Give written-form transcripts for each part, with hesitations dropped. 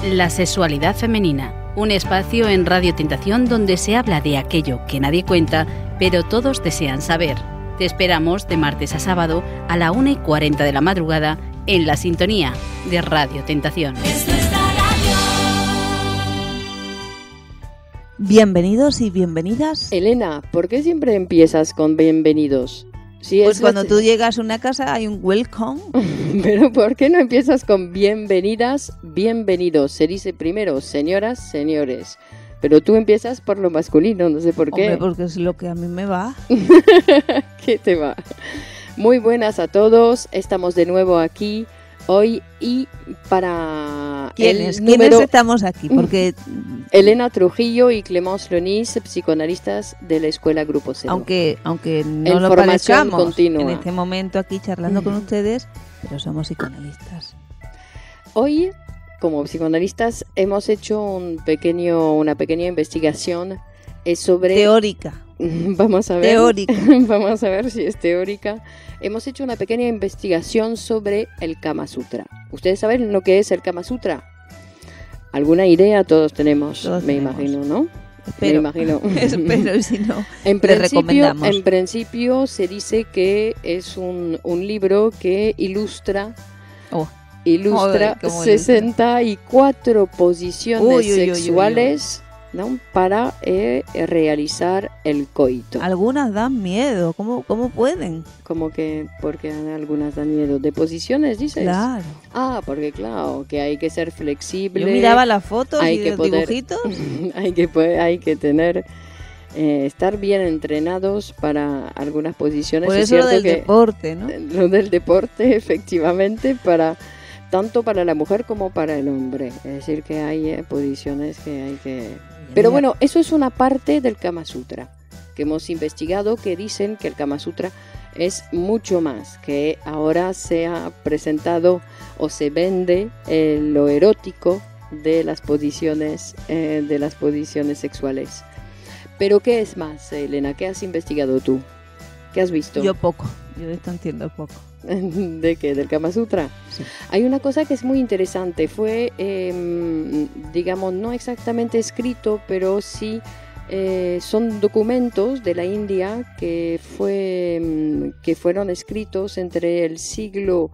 La sexualidad femenina, un espacio en Radio Tentación donde se habla de aquello que nadie cuenta, pero todos desean saber. Te esperamos de martes a sábado a la 1:40 de la madrugada en la sintonía de Radio Tentación. Bienvenidos y bienvenidas. Elena, ¿por qué siempre empiezas con bienvenidos? Si pues cuando tú llegas a una casa hay un welcome. Pero ¿por qué no empiezas con bienvenidas, bienvenidos? Se dice primero señoras, señores. Pero tú empiezas por lo masculino, no sé por qué. Hombre, porque es lo que a mí me va. ¿Qué te va? Muy buenas a todos, estamos de nuevo aquí hoy y para ¿Quiénes estamos aquí? Porque Elena Trujillo y Clémence Lonis, psicoanalistas de la Escuela Grupo Cero. Aunque no en lo formación parezcamos continua. En este momento aquí charlando con ustedes, pero somos psicoanalistas. Hoy, como psicoanalistas, hemos hecho una pequeña investigación sobre... Teórica. Vamos a ver. Teórica. Vamos a ver si es teórica. Hemos hecho una pequeña investigación sobre el Kama Sutra. ¿Ustedes saben lo que es el Kama Sutra? ¿Alguna idea? Todos tenemos, imagino, ¿no? Espero, me imagino. Espero, si no, en principio se dice que es un libro que ilustra 64 posiciones sexuales, ¿no? Para realizar el coito. Algunas dan miedo, ¿cómo pueden? Como que, porque algunas dan miedo. ¿De posiciones, dices? Claro. Ah, porque claro, que hay que ser flexible. Yo miraba las fotos y los dibujitos. hay que tener... estar bien entrenados para algunas posiciones. Por eso lo del deporte, ¿no? Lo del deporte, efectivamente, tanto para la mujer como para el hombre. Es decir, que hay posiciones que hay que... Pero bueno, eso es una parte del Kama Sutra que hemos investigado, que dicen que el Kama Sutra es mucho más, que ahora se ha presentado o se vende lo erótico de las posiciones sexuales. Pero ¿qué es más, Elena? ¿Qué has investigado tú? ¿Qué has visto? Yo poco, yo de esto entiendo poco. ¿De qué? ¿Del Kama Sutra? Sí. Hay una cosa que es muy interesante, fue, digamos, no exactamente escrito, pero sí son documentos de la India que fueron escritos entre el siglo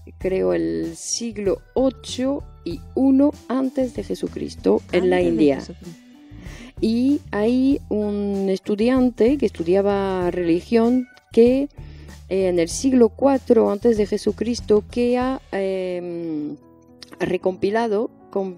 8 y 1 antes de Jesucristo en la India. Y hay un estudiante que estudiaba religión que en el siglo IV antes de Jesucristo que ha recompilado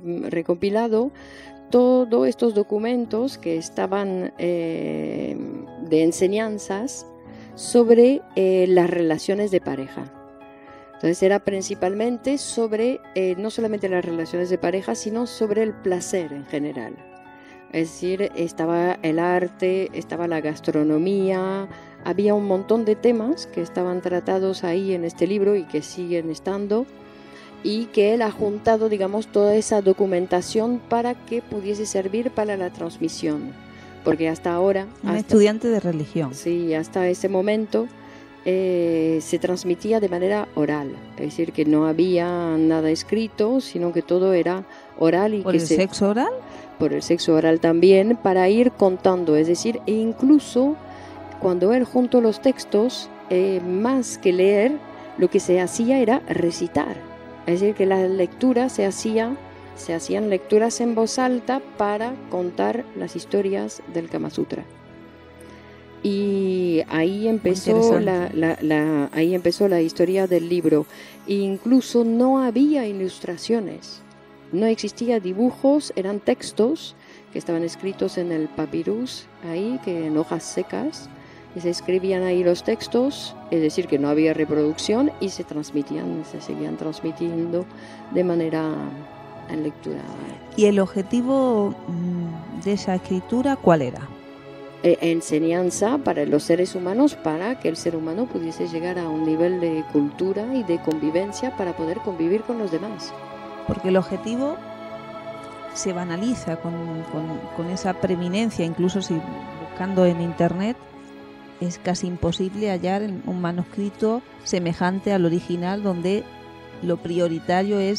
todos estos documentos que estaban de enseñanzas sobre las relaciones de pareja. Entonces era principalmente sobre no solamente las relaciones de pareja, sino sobre el placer en general. Es decir, estaba el arte, estaba la gastronomía, había un montón de temas que estaban tratados ahí en este libro y que siguen estando, y que él ha juntado, digamos, toda esa documentación para que pudiese servir para la transmisión. Porque hasta ahora... estudiante de religión. Sí, hasta ese momento se transmitía de manera oral. Es decir, que no había nada escrito, sino que todo era oral. Y ¿Por el sexo oral? Por el sexo oral también, para ir contando. Es decir, e incluso cuando él juntó los textos, más que leer, lo que se hacía era recitar. Es decir, que las lecturas se hacían lecturas en voz alta para contar las historias del Kama Sutra. Y ahí empezó la historia del libro. E incluso no había ilustraciones, no existía dibujos, eran textos que estaban escritos en el papyrus, ahí, que en hojas secas, y se escribían ahí los textos, es decir, que no había reproducción, y se seguían transmitiendo de manera en lectura. ¿Y el objetivo de esa escritura cuál era? Enseñanza para los seres humanos, para que el ser humano pudiese llegar a un nivel de cultura y de convivencia para poder convivir con los demás. Porque el objetivo se banaliza con esa preeminencia, incluso si buscando en internet es casi imposible hallar un manuscrito semejante al original donde lo prioritario es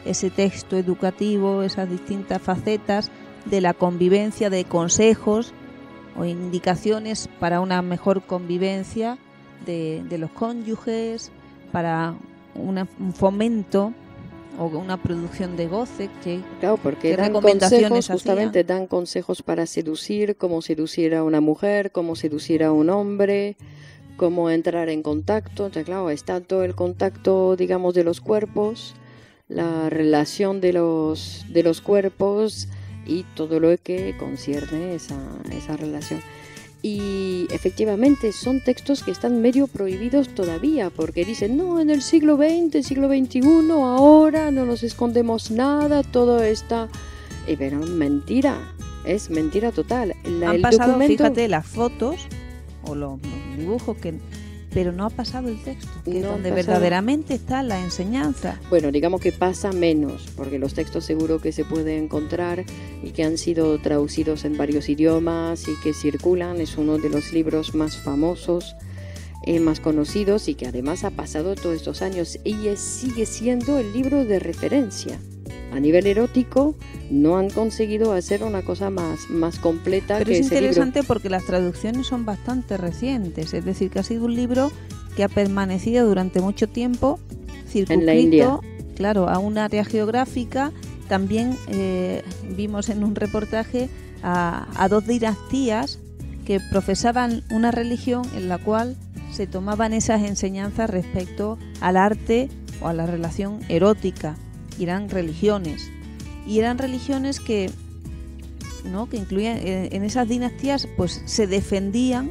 ese texto educativo, esas distintas facetas de la convivencia, de consejos o indicaciones para una mejor convivencia de los cónyuges, para un fomento o una producción de goce. Claro, porque dan consejos, justamente dan consejos para seducir, cómo seducir a una mujer, cómo seducir a un hombre, cómo entrar en contacto. Entonces, claro, está todo el contacto, digamos, de los cuerpos, la relación de los cuerpos y todo lo que concierne esa relación. Y efectivamente son textos que están medio prohibidos todavía, porque dicen, no, en el siglo XX, siglo XXI, ahora no nos escondemos nada, todo está... Pero mentira, es mentira total. Han pasado, fíjate, las fotos o los dibujos, pero no ha pasado el texto, que es donde verdaderamente está la enseñanza. Bueno, digamos que pasa menos, porque los textos seguro que se pueden encontrar y que han sido traducidos en varios idiomas y que circulan. Es uno de los libros más famosos, más conocidos, y que además ha pasado todos estos años y sigue siendo el libro de referencia. A nivel erótico no han conseguido hacer una cosa más completa. Pero que es ese interesante libro. Porque las traducciones son bastante recientes, es decir, que ha sido un libro que ha permanecido durante mucho tiempo circunscrito, en la India, claro, a un área geográfica. También vimos en un reportaje a dos dinastías que profesaban una religión en la cual se tomaban esas enseñanzas respecto al arte o a la relación erótica. Y eran religiones que incluían en esas dinastías, pues se defendían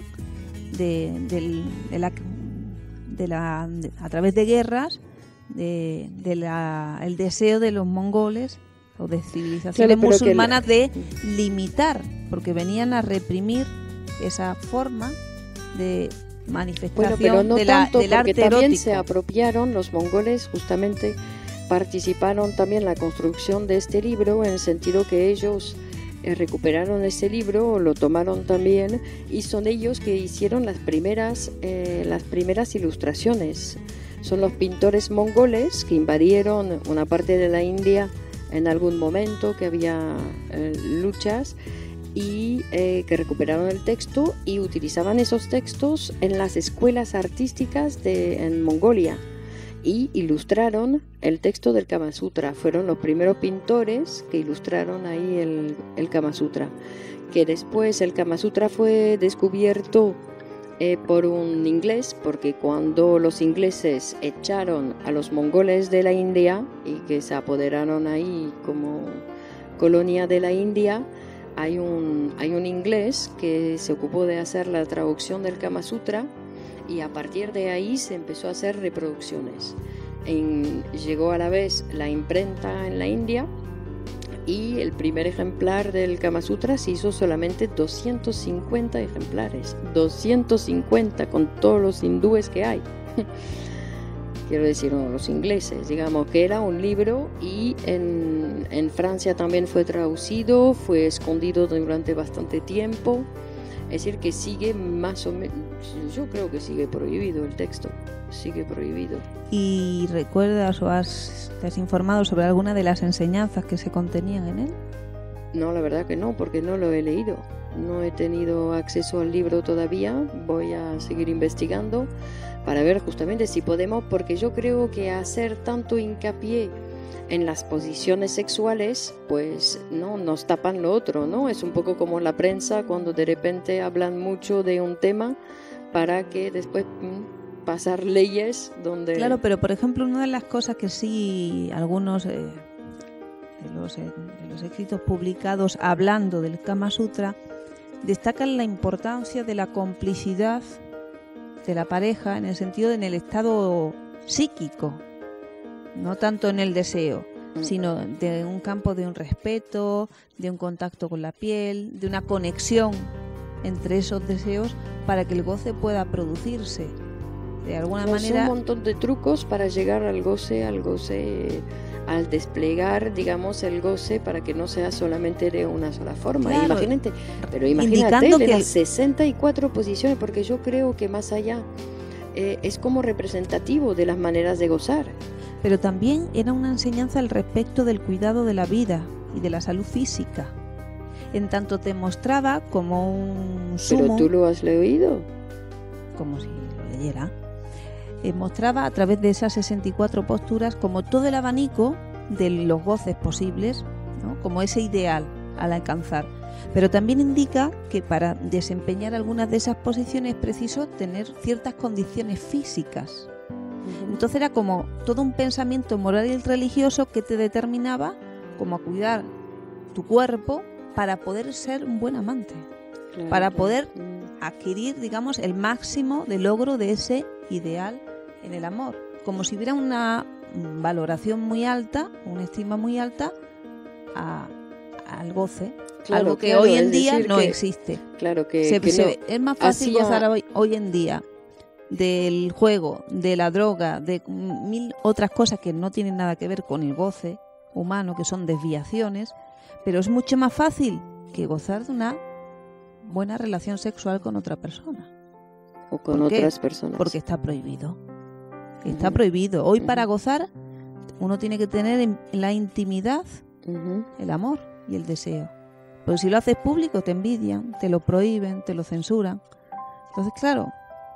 a través de guerras el deseo de los mongoles o de civilizaciones musulmanas de limitar, porque venían a reprimir esa forma de manifestación pero no del tanto, arte porque también erótico. se apropiaron los mongoles, justamente participaron también en la construcción de este libro, en el sentido que ellos recuperaron ese libro, lo tomaron también, y son ellos que hicieron las primeras ilustraciones. Son los pintores mongoles que invadieron una parte de la India en algún momento, que había luchas, y que recuperaron el texto y utilizaban esos textos en las escuelas artísticas en Mongolia, y ilustraron el texto del Kama Sutra. Fueron los primeros pintores que ilustraron ahí el Kama Sutra, que después el Kama Sutra fue descubierto por un inglés, porque cuando los ingleses echaron a los mongoles de la India y que se apoderaron ahí como colonia de la India, hay un inglés que se ocupó de hacer la traducción del Kama Sutra, y a partir de ahí se empezó a hacer reproducciones. Llegó a la vez la imprenta en la India, y el primer ejemplar del Kama Sutra se hizo solamente 250 ejemplares. 250 con todos los hindúes que hay. Quiero decir, los ingleses, digamos, que era un libro, y en Francia también fue traducido, fue escondido durante bastante tiempo. Es decir, que sigue más o menos, yo creo que sigue prohibido el texto, sigue prohibido. ¿Y recuerdas o te has informado sobre alguna de las enseñanzas que se contenían en él? No, la verdad que no, porque no lo he leído. No he tenido acceso al libro todavía. Voy a seguir investigando para ver justamente si podemos, porque yo creo que hacer tanto hincapié en las posiciones sexuales, pues no nos tapan lo otro, ¿no? Es un poco como la prensa, cuando de repente hablan mucho de un tema para que después pasar leyes donde... Claro, pero por ejemplo, una de las cosas que sí algunos de los escritos publicados hablando del Kama Sutra destacan la importancia de la complicidad de la pareja, en el sentido en el estado psíquico, no tanto en el deseo, sino de un campo de un respeto, de un contacto con la piel, de una conexión entre esos deseos para que el goce pueda producirse. De alguna manera... un montón de trucos para llegar al goce, al desplegar, digamos, el goce, para que no sea solamente de una sola forma. Claro, imagínate de las 64 posiciones, porque yo creo que más allá es como representativo de las maneras de gozar. pero también era una enseñanza al respecto del cuidado de la vida y de la salud física. En tanto te mostraba como un sumo... ¿Pero tú lo has leído? Como si lo leyera. Mostraba a través de esas 64 posturas como todo el abanico de los goces posibles, ¿no? Como ese ideal al alcanzar. Pero también indica que para desempeñar algunas de esas posiciones es preciso tener ciertas condiciones físicas. Entonces era como todo un pensamiento moral y religioso que te determinaba como a cuidar tu cuerpo para poder ser un buen amante, claro, para poder adquirir, digamos, el máximo de logro de ese ideal en el amor, como si hubiera una valoración muy alta, una estima muy alta al goce, claro, algo que claro, hoy en día no existe. Claro que, es más fácil gozar hoy en día del juego, de la droga, de mil otras cosas que no tienen nada que ver con el goce humano, que son desviaciones, pero es mucho más fácil que gozar de una buena relación sexual con otra persona. O con otras personas. Porque está prohibido. Está prohibido. Hoy para gozar uno tiene que tener en la intimidad el amor y el deseo. Pero si lo haces público te envidian, te lo prohíben, te lo censuran. Entonces, claro,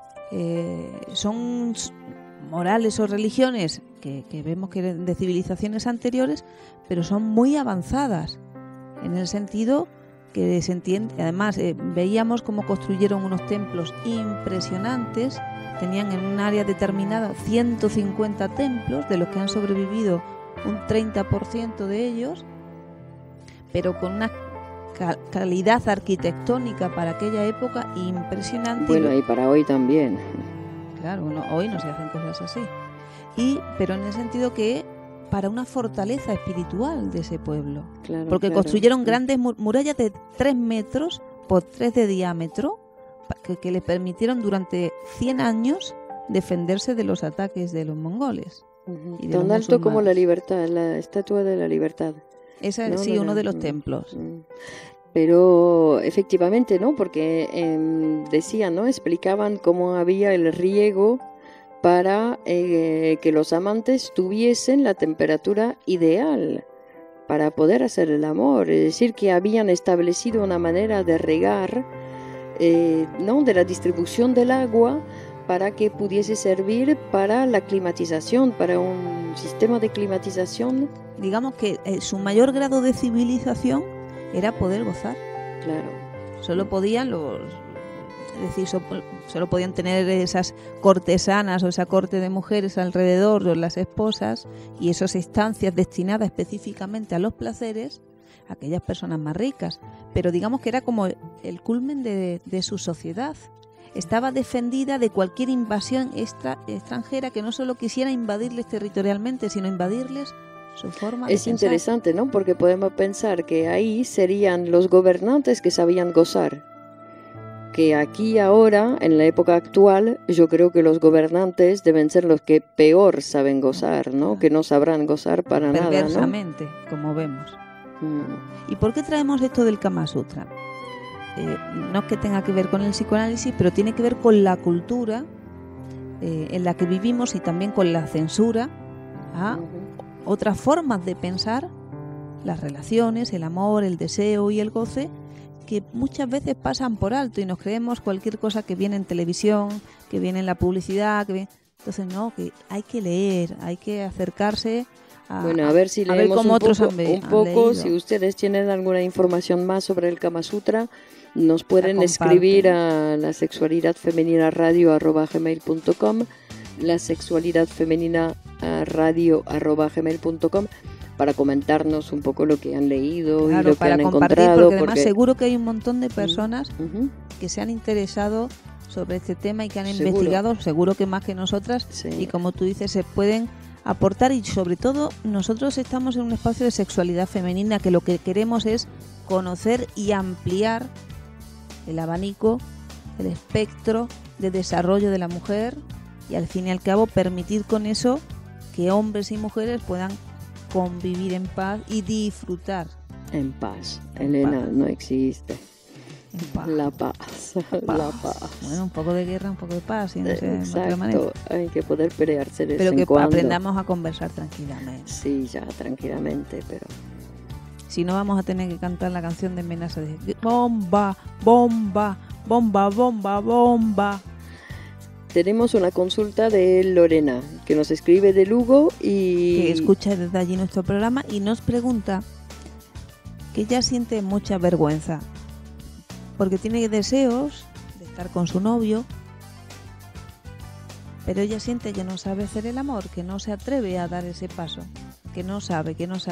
son morales o religiones que vemos que de civilizaciones anteriores, pero son muy avanzadas en el sentido que se entiende. Además, veíamos cómo construyeron unos templos impresionantes. Tenían en un área determinada 150 templos, de los que han sobrevivido un 30% de ellos, pero con una calidad arquitectónica para aquella época impresionante. Bueno, y para hoy también. Claro, hoy no se hacen cosas así. Pero en el sentido que para una fortaleza espiritual de ese pueblo. Claro, porque construyeron grandes murallas de 3 metros por 3 de diámetro que les permitieron durante 100 años defenderse de los ataques de los mongoles. Tan alto como la libertad, la Estatua de la Libertad. Esa es, sí, uno de los templos. Pero efectivamente, ¿no? Porque decían, ¿no? Explicaban cómo había el riego para que los amantes tuviesen la temperatura ideal para poder hacer el amor. Es decir, que habían establecido una manera de regar, ¿no? De la distribución del agua para que pudiese servir para la climatización, para un sistema de climatización. Digamos que su mayor grado de civilización era poder gozar. Claro. Solo podían solo podían tener esas cortesanas o esa corte de mujeres alrededor, o las esposas, y esas estancias destinadas específicamente a los placeres, aquellas personas más ricas. Pero digamos que era como el culmen de su sociedad. Estaba defendida de cualquier invasión extranjera que no solo quisiera invadirles territorialmente, sino invadirles su forma de pensar. Es interesante, ¿no? Porque podemos pensar que ahí serían los gobernantes que sabían gozar. Que aquí ahora, en la época actual, yo creo que los gobernantes deben ser los que peor saben gozar, ¿no? Que no sabrán gozar para nada, ¿no? Perversamente, como vemos. ¿Y por qué traemos esto del Kama Sutra? No es que tenga que ver con el psicoanálisis, pero tiene que ver con la cultura en la que vivimos y también con la censura a otras formas de pensar las relaciones, el amor, el deseo y el goce, que muchas veces pasan por alto y nos creemos cualquier cosa que viene en televisión, que viene en la publicidad, entonces no, que hay que leer, hay que acercarse a, bueno, a ver si leemos cómo otros han poco. Si ustedes tienen alguna información más sobre el Kama Sutra, nos pueden escribir a la sexualidadfemeninaradio@gmail.com, la sexualidadfemininaradio@gmail.com, para comentarnos un poco lo que han leído, claro, y lo que han encontrado. Porque además seguro que hay un montón de personas que se han interesado sobre este tema y que han investigado, seguro que más que nosotras, y como tú dices, se pueden aportar. Y sobre todo nosotros estamos en un espacio de sexualidad femenina, que lo que queremos es conocer y ampliar el abanico, el espectro de desarrollo de la mujer, y al fin y al cabo permitir con eso que hombres y mujeres puedan convivir en paz y disfrutar. En paz, Elena, no existe. En paz. La paz. La paz. Bueno, un poco de guerra, un poco de paz, y no sé, de otra Exacto, manera. hay que poder pelearse de Pero vez que en cuando. aprendamos a conversar tranquilamente. Sí, ya, tranquilamente, pero... Si no, vamos a tener que cantar la canción de amenaza de bomba, bomba, bomba, bomba, bomba. Tenemos una consulta de Lorena, que nos escribe de Lugo y... Que escucha desde allí nuestro programa y nos pregunta que ella siente mucha vergüenza porque tiene deseos de estar con su novio, pero ella siente que no sabe hacer el amor, que no se atreve a dar ese paso, que no sabe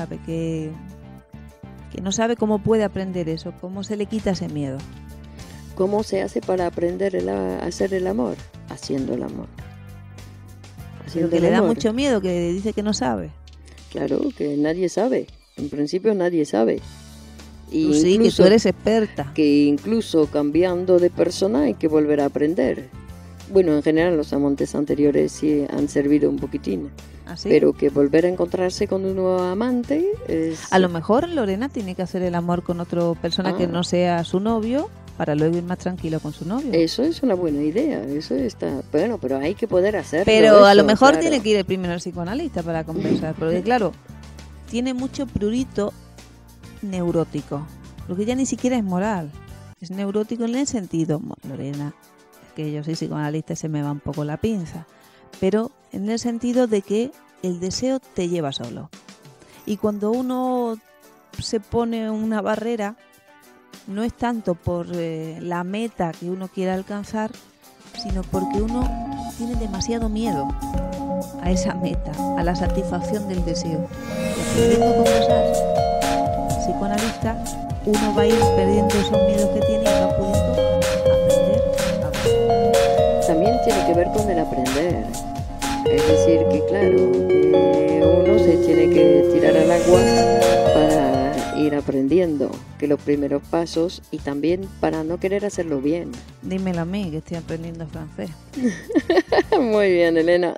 cómo puede aprender eso, cómo se le quita ese miedo. ¿Cómo se hace para aprender a hacer el amor? Haciendo el amor. Pero que le da mucho miedo, que dice que no sabe. Claro, que nadie sabe. En principio nadie sabe. Y Tú sí, que tú eres experta. Que incluso cambiando de persona hay que volver a aprender. Bueno, en general los amantes anteriores sí han servido un poquitín. ¿Ah, sí? Pero que volver a encontrarse con un nuevo amante es... A lo mejor Lorena tiene que hacer el amor con otra persona que no sea su novio, para luego ir más tranquilo con su novio. Eso es una buena idea, eso está... Bueno, pero hay que poder hacerlo. Pero eso, a lo mejor claro. tiene que ir primero al psicoanalista para conversar, porque claro, tiene mucho prurito neurótico, porque ya ni siquiera es moral, es neurótico en el sentido, Lorena, es que yo soy psicoanalista y se me va un poco la pinza, pero en el sentido de que el deseo te lleva solo. Y cuando uno se pone una barrera, no es tanto por la meta que uno quiere alcanzar, sino porque uno tiene demasiado miedo a esa meta, a la satisfacción del deseo. Y aprendiendo a conversar, psicoanalista, uno va a ir perdiendo esos miedos que tiene y va pudiendo aprender a ver. También tiene que ver con el aprender. Es decir, que claro, que uno se tiene que tirar al agua para ir aprendiendo, que los primeros pasos, y también para no querer hacerlo bien. Dímelo a mí, que estoy aprendiendo francés. Muy bien, Elena.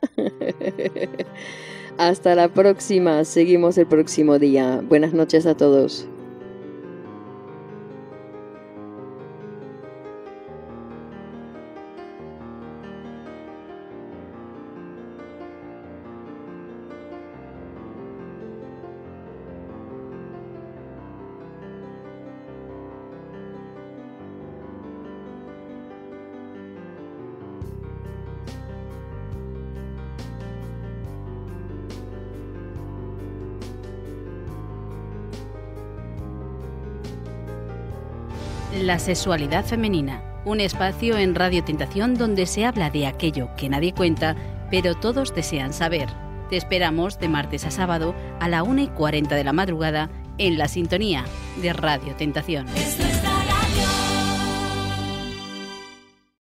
Hasta la próxima, seguimos el próximo día. Buenas noches a todos. La sexualidad femenina, un espacio en Radio Tentación donde se habla de aquello que nadie cuenta, pero todos desean saber. Te esperamos de martes a sábado a la 1:40 de la madrugada en la sintonía de Radio Tentación. Es nuestra radio.